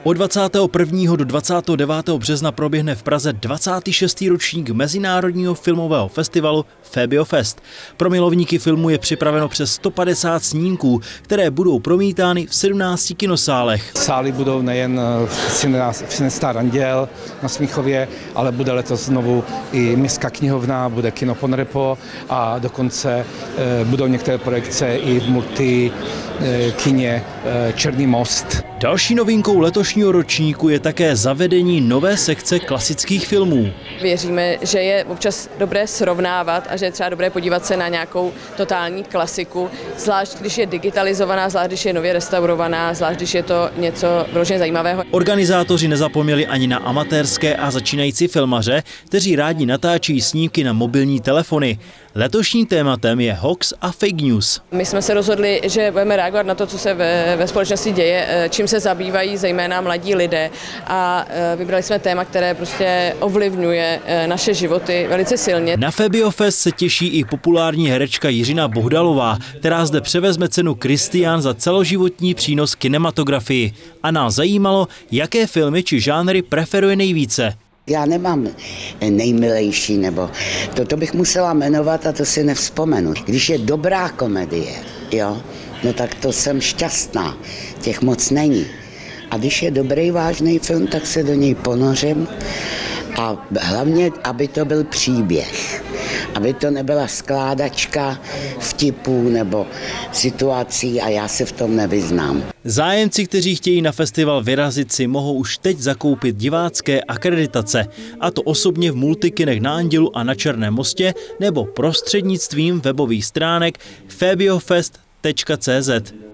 Od 21. do 29. března proběhne v Praze 26. ročník Mezinárodního filmového festivalu FabioFest. Pro milovníky filmu je připraveno přes 150 snímků, které budou promítány v 17 kinosálech. Sály budou nejen v Cinestar Anděl na Smíchově, ale bude letos znovu i Městská knihovna, bude kino Ponrepo a dokonce budou některé projekce i v multikině Černý most. Další novinkou letošního ročníku je také zavedení nové sekce klasických filmů. Věříme, že je občas dobré srovnávat a že je třeba dobré podívat se na nějakou totální klasiku, zvlášť když je digitalizovaná, zvlášť když je nově restaurovaná, zvlášť když je to něco vyloženě zajímavého. Organizátoři nezapomněli ani na amatérské a začínající filmaře, kteří rádi natáčí snímky na mobilní telefony. Letošním tématem je hoax a fake news. My jsme se rozhodli, že budeme reagovat na to, co se ve společnosti děje, čím se zabývají zejména mladí lidé, a vybrali jsme téma, které prostě ovlivňuje naše životy velice silně. Na FabioFest se těší i populární herečka Jiřina Bohdalová, která zde převezme cenu Kristián za celoživotní přínos kinematografii. A nás zajímalo, jaké filmy či žánry preferuje nejvíce. Já nemám nejmilejší, nebo to bych musela jmenovat a to si nevzpomenu. Když je dobrá komedie, jo, no tak to jsem šťastná, těch moc není. A když je dobrý vážný film, tak se do něj ponořím a hlavně, aby to byl příběh. Aby to nebyla skládačka vtipů nebo situací a já se v tom nevyznám. Zájemci, kteří chtějí na festival vyrazit, si mohou už teď zakoupit divácké akreditace, a to osobně v multikinech na Andělu a na Černém mostě nebo prostřednictvím webových stránek fabiofest.cz.